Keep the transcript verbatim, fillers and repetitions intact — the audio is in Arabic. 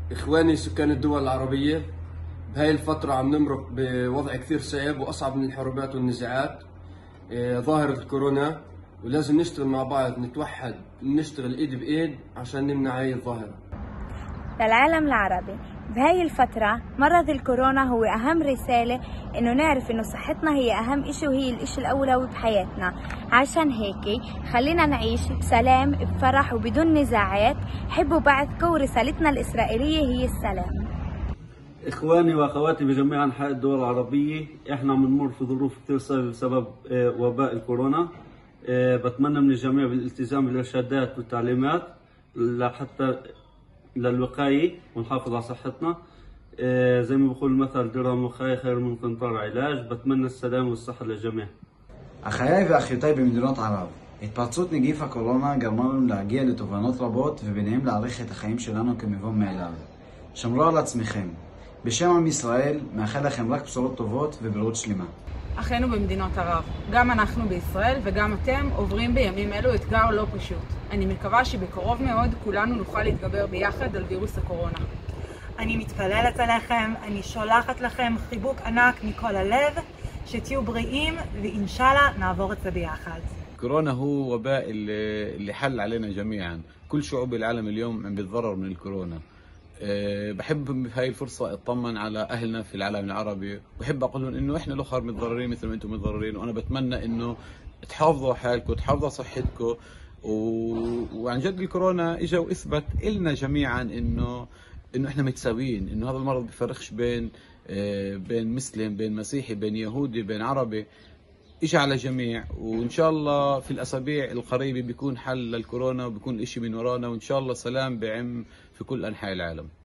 إخواني سكان الدول العربية، بهاي الفترة عم نمرق بوضع كثير صعب وأصعب من الحروبات والنزاعات. آه، ظاهرة الكورونا، ولازم نشتغل مع بعض، نتوحد، نشتغل إيد بإيد عشان نمنع هاي الظاهرة. للعالم العربي بهاي الفترة مرض الكورونا هو أهم رسالة، إنه نعرف إنه صحتنا هي أهم إشي وهي الإشي الأولوي بحياتنا. عشان هيك خلينا نعيش بسلام بفرح وبدون نزاعات. حبوا بعضكم، ورسالتنا الإسرائيلية هي السلام. إخواني وأخواتي بجميع أنحاء الدول العربية، إحنا بنمر في ظروف كثير صعبة بسبب آه، وباء الكورونا. آه، بتمنى من الجميع بالالتزام بالإرشادات والتعليمات لحتى للوقاية ونحافظ على صحتنا. آه، زي ما بقول المثل، درهم وقاية خير من قنطار علاج. بتمنى السلام والصحة للجميع. אחיי ואחיותיי במדינות ערב, התפרצות נגיף הקורונה גרמה לנו להגיע לתובנות רבות וביניהם להעריך את החיים שלנו כמובן מאליו. שמרו על עצמכם. בשם עם ישראל, מאחל לכם רק בשורות טובות ובריאות שלמה. אחינו במדינות ערב, גם אנחנו בישראל וגם אתם עוברים בימים אלו אתגר לא פשוט. אני מקווה שבקרוב מאוד כולנו נוכל להתגבר ביחד על וירוס הקורונה. אני מתפללת עליכם, אני שולחת לכם חיבוק ענק מכל הלב, שתהיו בריאים ואינשאללה נעבור את זה ביחד. كورونا هو وباء اللي اللي حل علينا جميعا. كل شعوب العالم اليوم عم بتضرر من الكورونا. أه بحب بهاي الفرصة اطمن على اهلنا في العالم العربي، وبحب اقول لهم انه احنا الاخر متضررين مثل ما انتم متضررين، وانا بتمنى انه تحافظوا على حالكم، تحافظوا على صحتكم. و... وعن جد الكورونا اجى واثبت لنا جميعا انه انه احنا متساويين، انه هذا المرض بيفرقش بين أه بين مسلم، بين مسيحي، بين يهودي، بين عربي. إشي على جميع، وإن شاء الله في الأسابيع القريبة بيكون حل للكورونا وبيكون إشي من ورانا، وإن شاء الله سلام بعم في كل أنحاء العالم.